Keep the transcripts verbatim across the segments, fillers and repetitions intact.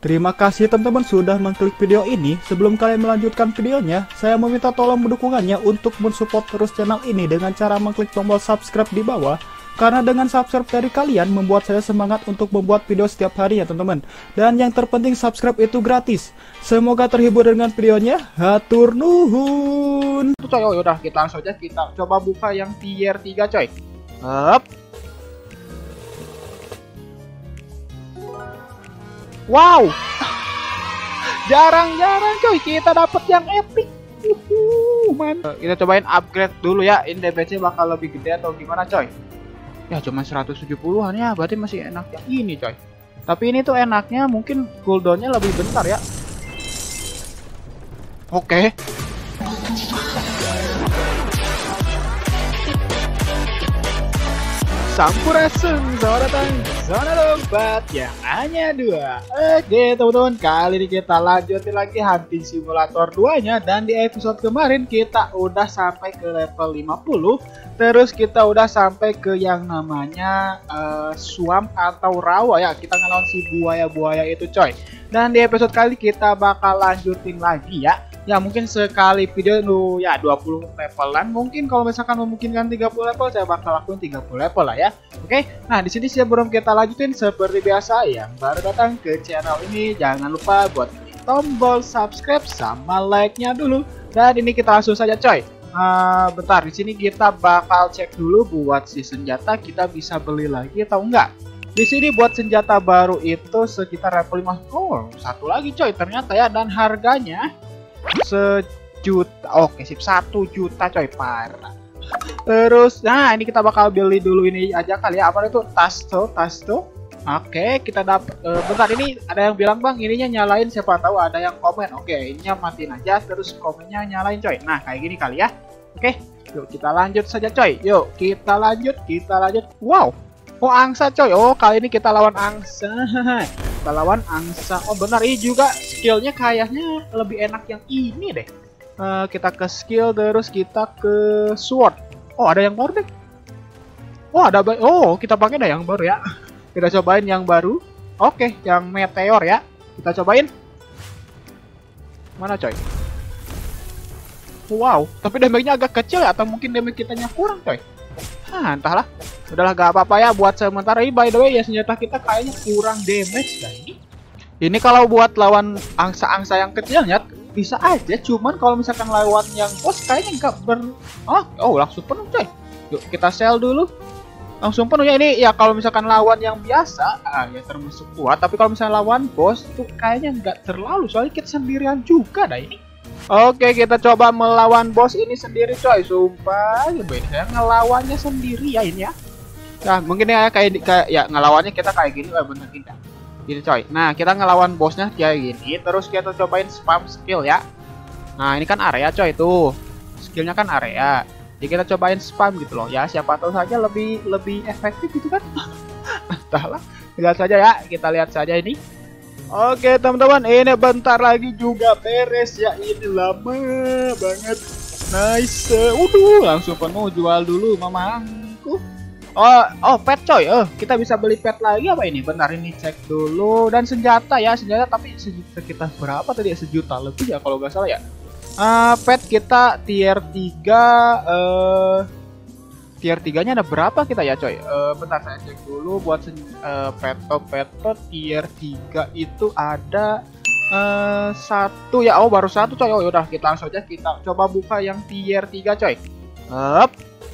Terima kasih teman-teman sudah mengklik video ini. Sebelum kalian melanjutkan videonya, saya meminta tolong dukungannya untuk mensupport terus channel ini dengan cara mengklik tombol subscribe di bawah. Karena dengan subscribe dari kalian membuat saya semangat untuk membuat video setiap hari ya teman-teman. Dan yang terpenting subscribe itu gratis. Semoga terhibur dengan videonya. Hatur nuhun. Coy, oh yaudah kita langsung aja kita coba buka yang tier tiga coy. Up. Wow. Jarang-jarang coy kita dapat yang epic. Uhuh, mantap. Kita cobain upgrade dulu ya. Ini D P C bakal lebih gede atau gimana coy? Ya cuma seratus tujuh puluhan ya, berarti masih enak yang ini coy. Tapi ini tuh enaknya mungkin cooldownnya lebih bentar ya. Oke. Sampurasun, selamat datang zona lompat yang hanya dua. Oke teman-teman, kali ini kita lanjutin lagi Hunting Simulator dua nya. Dan di episode kemarin kita udah sampai ke level lima puluh. Terus kita udah sampai ke yang namanya uh, swamp atau rawa ya. Kita ngelawan si buaya-buaya itu coy. Dan di episode kali kita bakal lanjutin lagi ya. Ya mungkin sekali video lu ya dua puluh levelan. Mungkin kalau misalkan memungkinkan tiga puluh level, saya bakal lakuin tiga puluh level lah ya. Oke. Nah, di sini sebelum kita lanjutin seperti biasa yang baru datang ke channel ini jangan lupa buat klik tombol subscribe sama like-nya dulu. Dan ini kita langsung saja coy. Uh, bentar, di sini kita bakal cek dulu buat si senjata kita bisa beli lagi atau enggak. Di sini buat senjata baru itu sekitar level lima puluh. Oh, satu lagi coy ternyata ya, dan harganya sejuta. Oke sip, satu juta coy, parah. Terus nah ini kita bakal beli dulu ini aja kali ya, apa itu, tasto tasto. Oke kita dapat uh, bentar, ini ada yang bilang bang ininya nyalain, siapa tahu ada yang komen. Oke ininya matiin aja terus komennya nyalain coy. Nah kayak gini kali ya. Oke yuk kita lanjut saja coy. Yuk kita lanjut kita lanjut. Wow, oh angsa coy. Oh kali ini kita lawan angsa. Kita lawan angsa. Oh benar, ini juga skillnya kayaknya lebih enak yang ini deh. Uh, kita ke skill terus kita ke sword. Oh ada yang baru deh. Oh ada, oh kita pakai dah yang baru ya. Kita cobain yang baru. Oke yang meteor ya. Kita cobain. Mana coy? Wow, tapi damage-nya agak kecil ya, atau mungkin damage kitanya kurang coy. Ah entahlah. Udahlah gak apa-apa ya buat sementara ini. By the way ya senjata kita kayaknya kurang damage dah ini. Ini kalau buat lawan angsa-angsa yang kecilnya bisa aja, cuman kalau misalkan lawan yang bos kayaknya nggak ber. Oh, oh langsung penuh coy. Yuk kita sell dulu. Langsung penuh ya ini ya. Kalau misalkan lawan yang biasa ah, ya termasuk kuat, tapi kalau misalkan lawan bos itu kayaknya nggak terlalu, soalnya kita sendirian juga dah ini. Oke kita coba melawan bos ini sendiri coy. Sumpah ya beda, saya ngelawannya sendiri ya ini ya. Nah mungkin ya kayak, kayak ya ngelawannya kita kayak gini. Oh bener tidak gitu coy. Nah kita ngelawan bosnya kayak gini. Terus kita cobain spam skill ya. Nah ini kan area coy tuh. Skillnya kan area. Jadi kita cobain spam gitu loh ya. Siapa tahu saja lebih lebih efektif gitu kan. Entahlah. Lihat saja ya. Kita lihat saja ini. Oke teman-teman, ini bentar lagi juga beres ya. Ini lama banget. Nice. Udah langsung penuh, jual dulu mamangku. Oh, oh pet coy. Oh, kita bisa beli pet lagi apa ini? Bentar ini cek dulu. Dan senjata ya, senjata tapi sekitar berapa tadi ya? Sejuta lebih ya kalau nggak salah ya. Uh, pet kita tier tiga. Uh, tier tiga nya ada berapa kita ya coy? Uh, bentar saya cek dulu buat uh, peto peto tier tiga itu ada uh, satu ya. Oh baru satu coy. Oh yaudah kita langsung aja kita coba buka yang tier tiga coy. Up.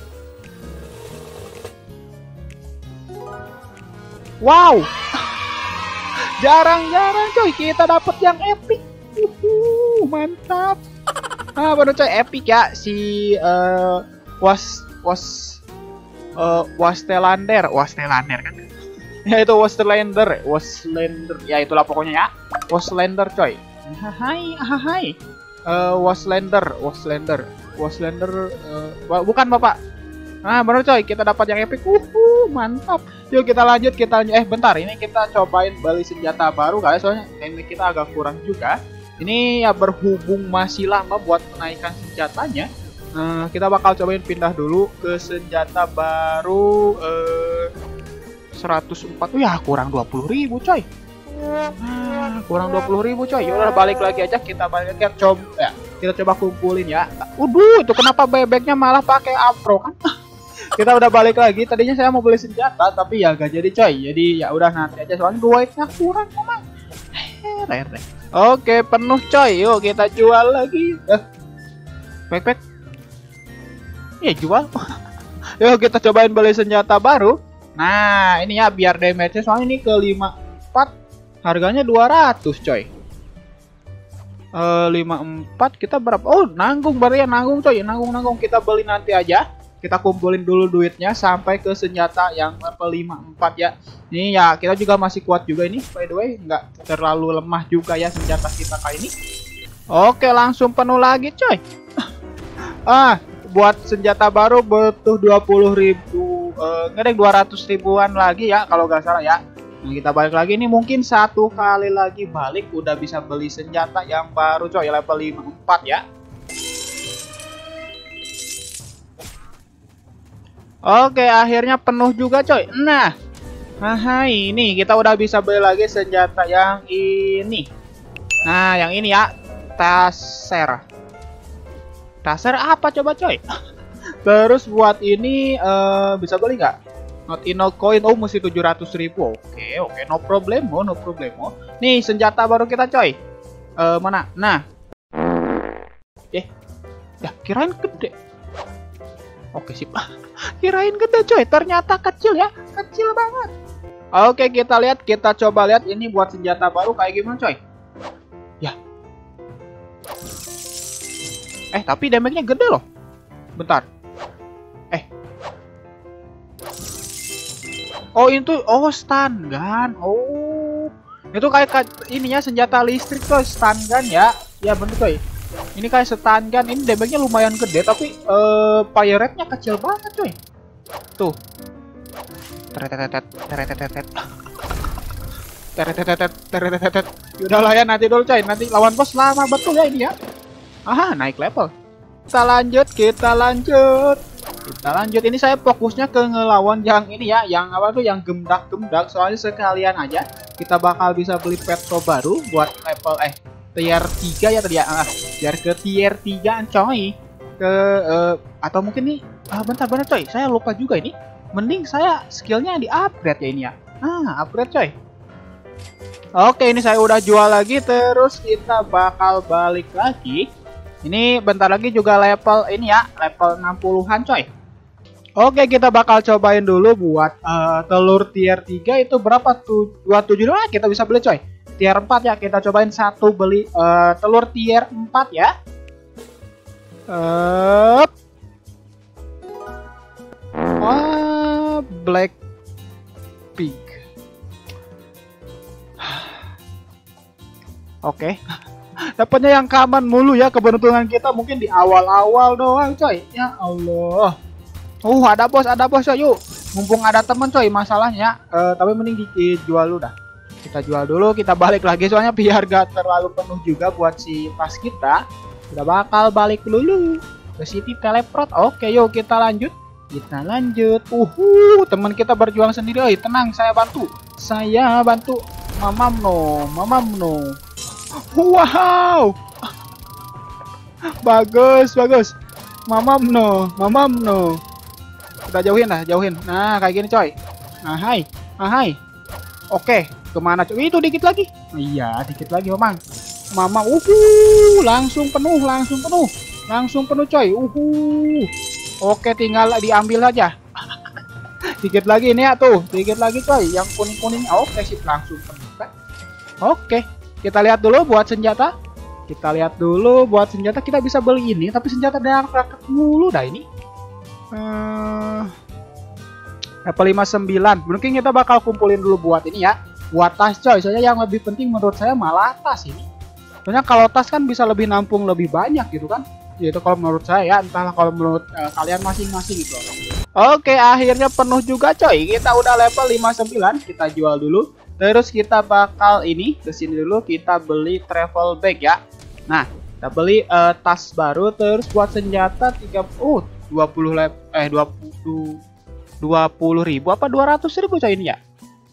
Wow, jarang-jarang coy kita dapat yang epic. Uhuh, mantap. Ah baru coy epic ya si uh, was was uh, Wastelander, Wastelander kan? Ya itu Wastelander, Wastelander. Ya itulah pokoknya ya. Wastelander coy. Hai, hai. Uh, Wastelander, Wastelander, Wastelander. Uh, bukan bapak. Nah baru coy kita dapat yang epic. Uhuh, mantap. Yuk kita lanjut kita lanjut. Eh bentar ini kita cobain beli senjata baru guys, soalnya damage kita agak kurang juga. Ini ya berhubung masih lama buat menaikkan senjatanya. Nah, kita bakal cobain pindah dulu ke senjata baru eh, seratus empat. Ya kurang dua puluh ribu coy. Nah, kurang dua puluh ribu coy. Yaudah balik lagi aja, kita balik lagi coba ya. Kita coba kumpulin ya. Waduh, itu kenapa bebeknya malah pakai afro kan? Kita udah balik lagi. Tadinya saya mau beli senjata tapi ya gak jadi coy. Jadi ya udah nanti aja soalnya duitnya kurang memang. Hehehe. Oke, penuh coy. Yuk kita jual lagi. Eh. Backpack. Iya jual. Yuk kita cobain beli senjata baru. Nah, ini ya biar damage-nya soalnya ini ke lima puluh empat. Harganya dua ratus coy. Uh, lima puluh empat kita berapa? Oh, nanggung berarti ya, nanggung coy. Nanggung-nanggung kita beli nanti aja. Kita kumpulin dulu duitnya sampai ke senjata yang level lima puluh empat ya. Ini ya kita juga masih kuat juga ini. By the way, nggak terlalu lemah juga ya senjata kita kali ini. Oke, langsung penuh lagi coy. Ah, buat senjata baru butuh dua puluh ribu. Uh, ngedek dua ratus ribuan lagi ya kalau nggak salah ya. Nah, kita balik lagi ini mungkin satu kali lagi balik udah bisa beli senjata yang baru coy level lima puluh empat ya. Oke, akhirnya penuh juga coy. Nah, nah ini kita udah bisa beli lagi senjata yang ini. Nah, yang ini ya, taser. Taser apa coba coy? Terus buat ini uh, bisa beli nggak? Not enough coin. Oh, mesti tujuh ratus ribu. Oke, oke, no problemo, no problemo. Nih senjata baru kita coy. Uh, mana? Nah. Eh. Ya, kirain gede. Oke, sip. Kirain gede coy, ternyata kecil ya. Kecil banget. Oke, kita lihat, kita coba lihat ini buat senjata baru kayak gimana coy. Ya. Eh, tapi damage-nya gede loh. Bentar. Eh. Oh, itu oh stun gun. Oh. Itu kayak ininya senjata listrik coy, stun gun ya. Ya bener coy. Ini kayak stun gun. Ini damage-nya lumayan gede tapi uh, fire rate-nya kecil banget coy. Tuh. Teretetetet, teretetetet. Teretetetet, teretetetet. Udahlah ya, nanti dulu coy. Nanti lawan bos lama betul ya ini ya. Aha, naik level. Kita lanjut, kita lanjut. Kita lanjut. Ini saya fokusnya ke ngelawan yang ini ya, yang apa tuh, yang gemdak-gemdak. Soalnya sekalian aja kita bakal bisa beli petro baru buat level eh tier tiga ya tadi ya. Ah, biar ke tier tiga coy. Ke uh, atau mungkin nih ah, bentar-bentar coy. Saya lupa juga ini. Mending saya skillnya di-upgrade ya ini ya. Ah, upgrade coy. Oke, ini saya udah jual lagi, terus kita bakal balik lagi. Ini bentar lagi juga level ini ya, level enam puluhan coy. Oke, kita bakal cobain dulu buat uh, telur tier tiga itu berapa tuh? dua puluh tujuh doang kita bisa beli coy. Tier empat ya, kita cobain satu beli uh, telur tier empat ya. Uh, oh, black pig. Oke. Dapatnya yang common mulu ya, keberuntungan kita mungkin di awal-awal doang coy. Ya Allah. Uh, ada bos, ada bos coy. Yuk. Mumpung ada temen coy masalahnya. Uh, tapi mending dijual dulu dah. Kita jual dulu, kita balik lagi soalnya biar gak terlalu penuh juga buat si pas kita. Kita bakal balik dulu ke City Teleport. Oke, yuk kita lanjut. Kita lanjut. Uhu, teman kita berjuang sendiri. Oi, tenang, saya bantu. Saya bantu. Mamam no, mamam no. Wow. Bagus, bagus. Mamam no, mamam no. Kita jauhin lah, jauhin. Nah, kayak gini coy. Nah, hai. Nah, hai. Oke, kemana coy? Itu dikit lagi. Iya, dikit lagi mamang. Mamang, uhu, langsung penuh, langsung penuh. Langsung penuh coy. Uhu. Oke, tinggal diambil aja. Dikit lagi ini ya tuh, dikit lagi coy. Yang kuning-kuning. Oke, sip, langsung penuh kan. Oke. Kita lihat dulu buat senjata. Kita lihat dulu buat senjata. Kita bisa beli ini, tapi senjata dark raket mulu dah ini. Hmm, level lima puluh sembilan. Mungkin kita bakal kumpulin dulu buat ini ya. Buat tas coy. Soalnya yang lebih penting menurut saya malah tas ini. Soalnya kalau tas kan bisa lebih nampung lebih banyak gitu kan. Itu kalau menurut saya ya. Entahlah kalau menurut uh, kalian masing-masing gitu. Oke, akhirnya penuh juga coy. Kita udah level lima puluh sembilan. Kita jual dulu. Terus kita bakal ini kesini dulu, kita beli travel bag ya. Nah, kita beli uh, tas baru. Terus buat senjata tiga puluh, uh, dua puluh lep, eh dua puluh, dua puluh ribu apa dua ratus ribu coy ini ya?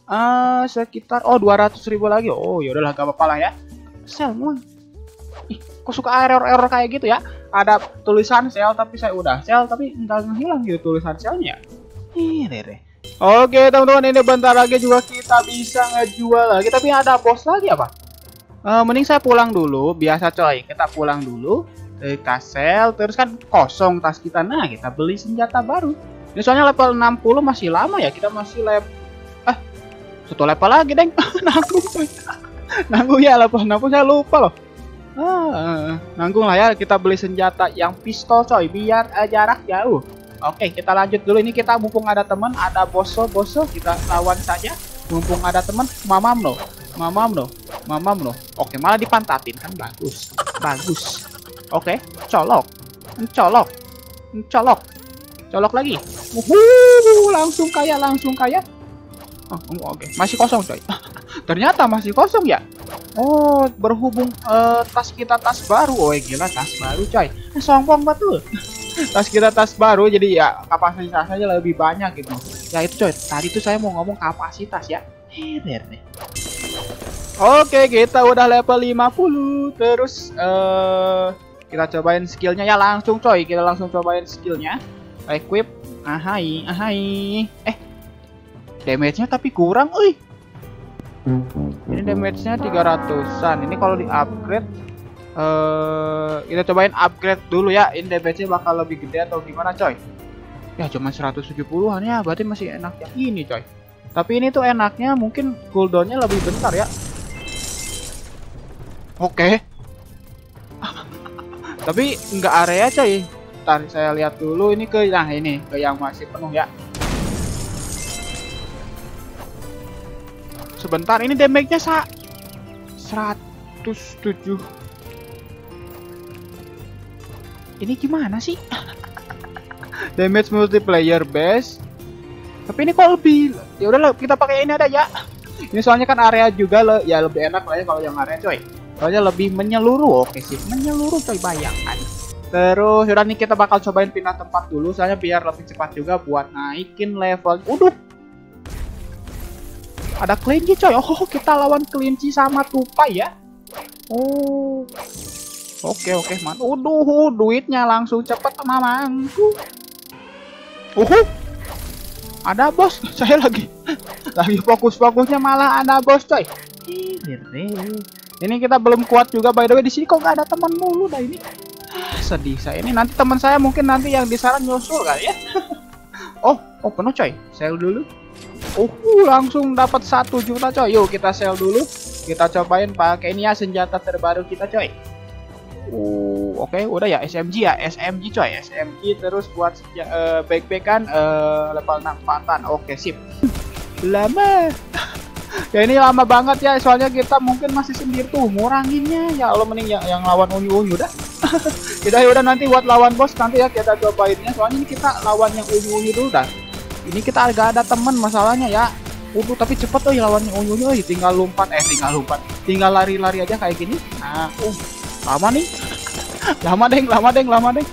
uh, sekitar oh dua ratus ribu lagi. Oh ya udahlah, gak apa-apa lah ya. Sel muang. Ih, kok suka error-error kayak gitu ya? Ada tulisan sel tapi saya udah sel tapi enggak ngehilang gitu tulisan selnya. Ih, deh. Oke teman-teman, ini bentar lagi juga kita bisa ngejual lagi, tapi ada bos lagi apa? Uh, mending saya pulang dulu, biasa coy. Kita pulang dulu ke kasel, terus kan kosong tas kita. Nah, kita beli senjata baru. Ini soalnya level enam puluh masih lama ya, kita masih level eh satu level lagi, deng. Nanggung coy. Nanggung ya level enam puluh, saya lupa loh. Ah, nanggung lah ya, kita beli senjata yang pistol coy, biar uh, jarak jauh. Oke, kita lanjut dulu. Ini kita mumpung ada teman, ada boso boso, kita lawan saja. Mumpung ada teman, mamam loh, mamam loh, mamam loh. Oke, malah dipantatin kan, bagus, bagus. Oke, colok, colok, colok, colok lagi. Uhuh, langsung kaya, langsung kaya. Oh, oke, masih kosong coy. Ternyata masih kosong ya. Oh, berhubung uh, tas kita tas baru. Oh, gila, tas baru coy. Eh, sombong betul. Tas kita tas baru, jadi ya kapasitasnya lebih banyak gitu. Ya itu coy, tadi tuh saya mau ngomong kapasitas ya. Herer nih. Oke, kita udah level lima puluh. Terus uh, kita cobain skillnya ya langsung coy. Kita langsung cobain skillnya. Equip. Ahai, ahai. Eh, damage-nya tapi kurang, euy. Ini damage-nya tiga ratusan. Ini kalau di-upgrade Uh, kita cobain upgrade dulu ya. Ini damage-nya bakal lebih gede atau gimana coy? Ya cuma seratus tujuh puluhan ya, berarti masih enak yang ini coy. Tapi ini tuh enaknya mungkin cooldownnya lebih bentar ya. Oke. Tapi nggak area coy. Ntar saya lihat dulu ini ke, nah ini ke yang masih penuh ya. Sebentar, ini damage-nya sa seratus tujuh. Ini gimana sih? Damage multiplayer base. Tapi ini kok lebih, ya udah kita pakai ini ada ya. Ini soalnya kan area juga le, ya lebih enak lah ya kalau yang area coy. Soalnya lebih menyeluruh. Oke sih, menyeluruh coy, bayangkan. Terus udah nih kita bakal cobain pindah tempat dulu, soalnya biar lebih cepat juga buat naikin level. Udah. Ada kelinci coy. Oh, kita lawan kelinci sama tupai ya. Oh. Oke oke man. Uduh, duitnya langsung cepet mamangku. Uhuh. Ada bos. Saya lagi lagi fokus-fokusnya malah ada bos coy. Ini kita belum kuat juga by the way. Di sini kok gak ada teman mulu dah ini. Sedih saya ini. Nanti teman saya mungkin nanti yang di sana nyusul kali ya. Oh, oh penuh coy. Sell dulu. Uh, langsung dapat satu juta coy. Yuk kita sell dulu. Kita cobain pakai ini ya senjata terbaru kita coy. Uh, oke, okay, udah ya S M G ya, S M G coy, S M G terus buat uh, backpack kan uh, level enam empatan. Oke, okay, sip. Lama. Ya ini lama banget ya, soalnya kita mungkin masih sendiri tuh nguranginnya. Ya Allah, mending yang, yang lawan unyu-unyu dah. Kita ya udah nanti buat lawan bos nanti ya kita cobainnya. Soalnya ini kita lawan yang unyu-unyu dulu dah. Ini kita agak ada teman masalahnya ya. Udah tapi cepet tuh ya lawannya unyu-unyu, tinggal lompat eh tinggal lompat. Tinggal lari-lari aja kayak gini. Nah, uh lama nih. Lama deng, lama deng, lama deng.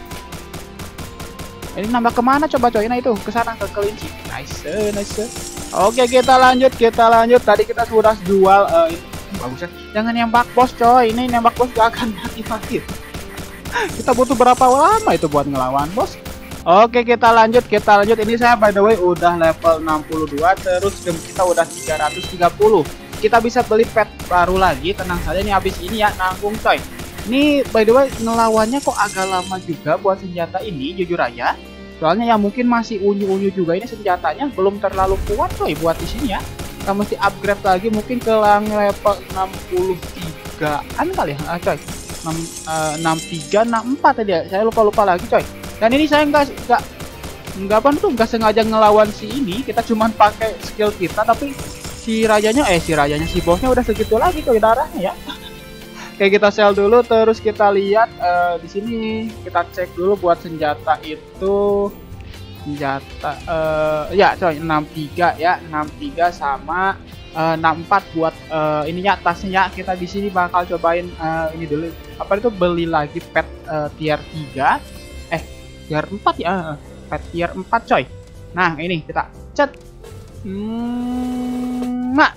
Ini nambah kemana coba coy? Nah itu ke sana ke kelinci. Nice, nice. Oke kita lanjut, kita lanjut. Tadi kita sudah jual. Uh, ini. Bagus ya. Jangan nembak bos coy. Ini nembak bos gak akan mati-mati. Kita butuh berapa lama itu buat ngelawan bos? Oke kita lanjut, kita lanjut. Ini saya by the way udah level enam puluh dua. Terus game kita udah tiga ratus tiga puluh. Kita bisa beli pet baru lagi. Tenang saja nih, habis ini ya nanggung coy. Ini by the way ngelawannya kok agak lama juga buat senjata ini jujur aja. Soalnya ya mungkin masih unyu-unyu juga ini senjatanya, belum terlalu kuat coy buat di sini ya. Kita mesti upgrade lagi mungkin ke level enam puluh tigaan kali ya, ah, coy. enam puluh tiga, enam puluh empat tadi ya. Saya lupa-lupa lagi coy. Dan ini saya nggak nggak nggak apa tuh nggak sengaja ngelawan si ini. Kita cuman pakai skill kita tapi si rajanya eh si rajanya si bosnya udah segitu lagi coy darahnya ya. Oke kita sell dulu, terus kita lihat uh, di sini kita cek dulu buat senjata itu senjata uh, ya coy enam puluh tiga ya, enam puluh tiga sama uh, enam puluh empat buat uh, ininya tasnya. Kita di sini bakal cobain uh, ini dulu apa itu beli lagi pet uh, tier tiga eh tier empat ya, pet tier empat coy. Nah ini kita cet. Hmm, Mak.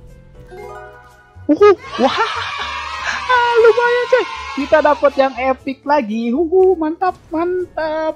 Uhuh. Wah. Ah, lumayan coy. Kita dapat yang epic lagi. Uhuh, mantap, mantap.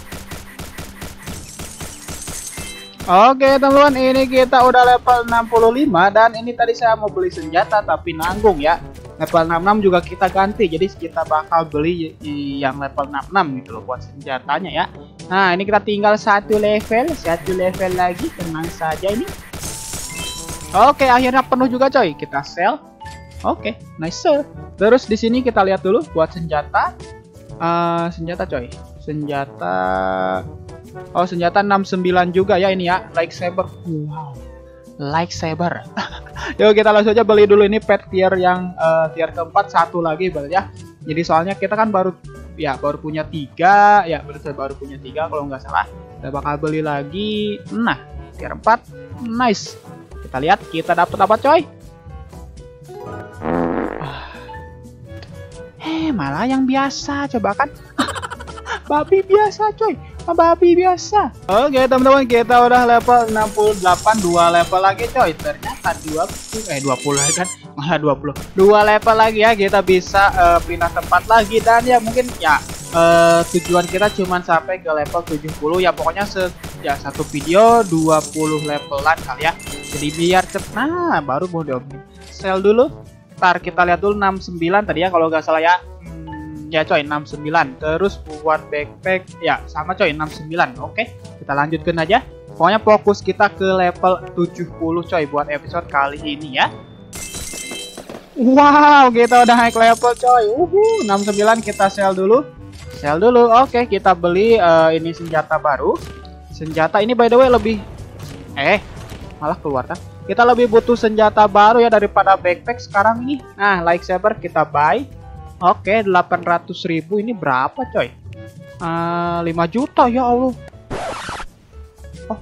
Oke teman-teman, ini kita udah level enam puluh lima dan ini tadi saya mau beli senjata tapi nanggung ya. Level enam puluh enam juga kita ganti, jadi kita bakal beli yang level enam puluh enam gitu loh buat senjatanya ya. Nah ini kita tinggal satu level, satu level lagi, tenang saja ini. Oke akhirnya penuh juga coy, kita sell. Oke nice sir. Terus di sini kita lihat dulu buat senjata, uh, senjata coy, senjata. Oh senjata enam puluh sembilan juga ya ini ya, lightsaber. Wow, lightsaber. Yuk kita langsung aja beli dulu ini pet tier yang uh, tier keempat, satu lagi berarti ya. Jadi soalnya kita kan baru ya baru punya tiga ya, berarti baru punya tiga kalau nggak salah. Kita bakal beli lagi. Nah tier empat, nice. Kita lihat kita dapat apa coy? Eh malah yang biasa, coba kan? Babi biasa coy. Babi biasa. Oke teman-teman, kita udah level enam puluh delapan, dua level lagi coy. Ternyata dua puluh eh dua puluh kan, malah dua puluh. Dua level lagi ya, kita bisa uh, pindah tempat lagi dan ya mungkin ya uh, tujuan kita cuman sampai ke level tujuh puluh ya, pokoknya se ya satu video dua puluh levelan kali ya. Jadi biar cepet. Nah, baru mau diomongin. Sell dulu. Ntar kita lihat dulu enam puluh sembilan tadi ya kalau nggak salah ya. Ya coy enam puluh sembilan. Terus buat backpack ya sama coy enam puluh sembilan. Oke kita lanjutkan aja. Pokoknya fokus kita ke level tujuh puluh coy buat episode kali ini ya. Wow kita udah naik level coy. Uhuh, enam puluh sembilan kita sell dulu. Sell dulu. Oke kita beli uh, ini senjata baru. Senjata ini by the way lebih Eh malah keluar kan. Kita lebih butuh senjata baru ya daripada backpack sekarang ini. Nah lightsaber kita buy. Oke, delapan ratus ribu ini berapa coy? Uh, lima juta ya Allah. Oh,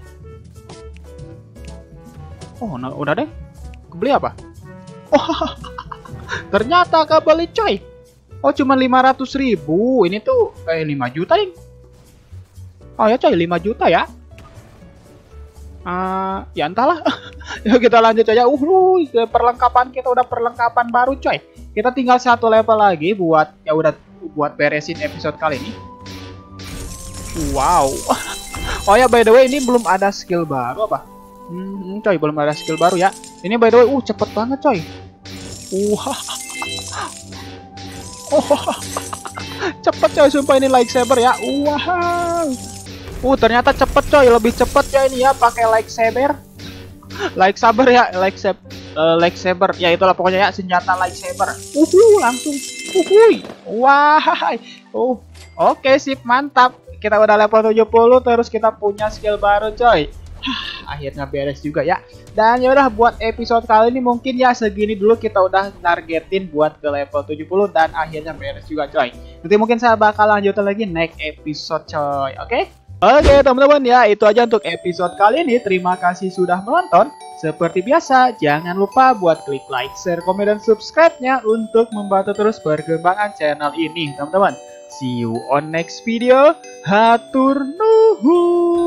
oh nah, udah deh. Kebeli apa? Oh, ternyata kebeli coy. Oh, cuma lima ratus ribu. Ini tuh eh lima juta nih. Oh ya coy, lima juta ya. Uh, ya entahlah. Yuk kita lanjut aja. Uh, perlengkapan kita udah perlengkapan baru coy. Kita tinggal satu level lagi buat ya udah buat beresin episode kali ini. Wow. Oh ya by the way ini belum ada skill baru apa? Hmm, coy belum ada skill baru ya. Ini by the way uh cepet banget coy. Wah. Oh. Cepet coy sumpah ini lightsaber ya. Wow. Uh ternyata cepet coy, lebih cepet ya ini ya pakai lightsaber. Lightsaber ya, lightsaber, uh, lightsaber ya itulah pokoknya ya senjata lightsaber. Uhuh langsung, uhuy, wah, uh, oke okay, sip mantap. Kita udah level tujuh puluh terus kita punya skill baru coy. Hah, akhirnya beres juga ya. Dan ya udah buat episode kali ini mungkin ya segini dulu, kita udah targetin buat ke level tujuh puluh dan akhirnya beres juga coy. Nanti mungkin saya bakal lanjutin lagi next episode coy, oke? Okay? Oke teman-teman ya itu aja untuk episode kali ini. Terima kasih sudah menonton. Seperti biasa jangan lupa buat klik like, share, komen, dan subscribe-nya untuk membantu terus perkembangan channel ini teman-teman. See you on next video. Hatur nuhun.